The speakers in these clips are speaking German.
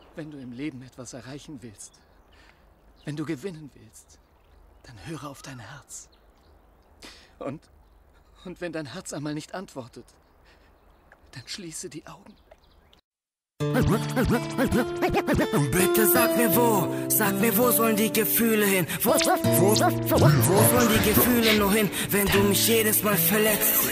Wenn du im Leben etwas erreichen willst, wenn du gewinnen willst, dann höre auf dein Herz. Und wenn dein Herz einmal nicht antwortet, dann schließe die Augen. Bitte sag mir wo sollen die Gefühle hin? Wo sollen die Gefühle nur hin, wenn du mich jedes Mal verletzt?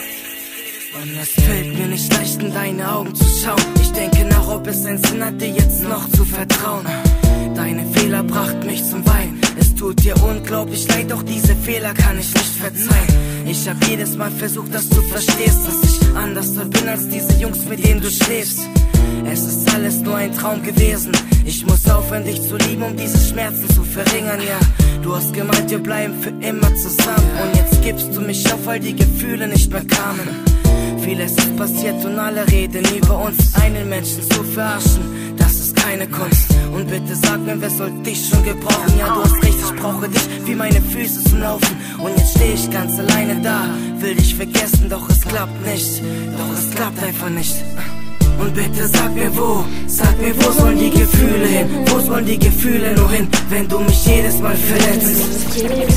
Und es fällt mir nicht leicht, in deine Augen zu schauen. Ich denke nach, ob es einen Sinn hat, dir jetzt noch zu vertrauen. Deine Fehler brachten mich zum Weinen. Es tut dir unglaublich leid, doch diese Fehler kann ich nicht verzeihen. Ich hab jedes Mal versucht, dass du verstehst, dass ich anders bin als diese Jungs, mit denen du schläfst. Es ist alles nur ein Traum gewesen. Ich muss aufhören, dich zu lieben, um diese Schmerzen zu verringern, ja. Du hast gemeint, wir bleiben für immer zusammen. Und jetzt gibst du mich auf, weil die Gefühle nicht mehr kamen. Vieles ist passiert und alle reden über uns. Einen Menschen zu verarschen, das ist keine Kunst. Und bitte sag mir, wer soll dich schon gebrauchen? Ja, du hast recht, ich brauche dich wie meine Füße zum Laufen. Und jetzt steh ich ganz alleine da, will dich vergessen, doch es klappt nicht. Doch es klappt einfach nicht. Und bitte sag mir wo sollen die Gefühle hin? Wo sollen die Gefühle nur hin, wenn du mich jedes Mal verletzt?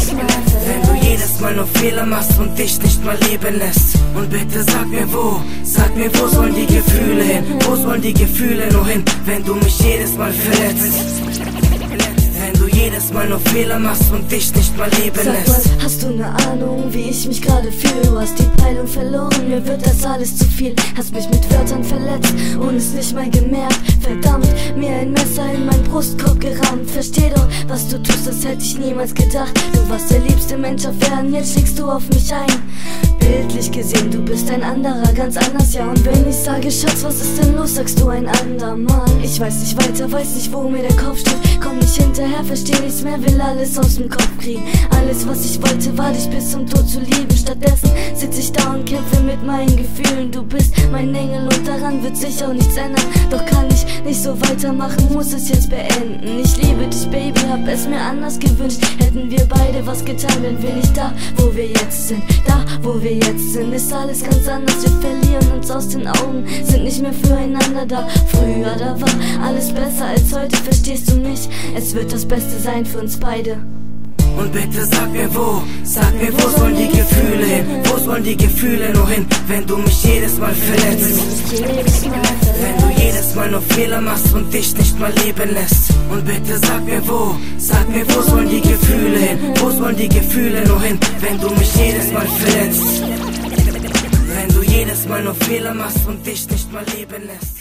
Wenn du jedes Mal nur Fehler machst und dich nicht mal leben lässt. Und bitte sag mir wo sollen die Gefühle hin? Wo sollen die Gefühle nur hin, wenn du mich jedes Mal verletzt? Wenn du jedes Mal nur Fehler machst und dich nicht mal leben lässt. Sag mal, hast du ne Ahnung, wie ich mich gerade fühle? Du hast die Peilung verloren, mir wird das alles zu viel. Hast mich mit Wörtern verletzt und es nicht mal gemerkt. Verdammt, mir ein Messer in meinen Brustkorb gerammt. Versteh doch, was du tust, das hätte ich niemals gedacht. Du warst der liebste Mensch auf Erden, jetzt schlägst du auf mich ein. Bildlich gesehen, du bist ein anderer, ganz anders, ja. Und wenn ich sage, Schatz, was ist denn los, sagst du ein andermal. Ich weiß nicht weiter, weiß nicht, wo mir der Kopf steht. Komm nicht hinterher, versteh nichts mehr, will alles aus dem Kopf kriegen. Alles, was ich wollte, war dich bis zum Tod zu lieben. Stattdessen sitz ich da und kämpfe mit meinen Gefühlen. Du bist mein Engel und daran wird sich auch nichts ändern. Doch kann ich nicht so weitermachen, muss es jetzt beenden. Ich liebe dich, Baby, hab es mir anders gewünscht. Hätten wir beide was getan, wären wir nicht da, wo wir jetzt sind. Da, wo wir jetzt sind, ist alles ganz anders. Wir verlieren uns aus den Augen, sind nicht mehr füreinander da. Früher, da war alles besser als heute, verstehst du mich? Es wird das Beste sein für uns beide. Und bitte sag mir wo sollen die Gefühle hin? Wo sollen die Gefühle nur hin, wenn du mich jedes Mal verletzt? Wenn du jedes Mal nur Fehler machst und dich nicht mal leben lässt. Und bitte sag mir wo sollen die Gefühle hin? Wo sollen die Gefühle nur hin, wenn du mich jedes Mal verletzt? Wenn du jedes Mal nur Fehler machst und dich nicht mal leben lässt.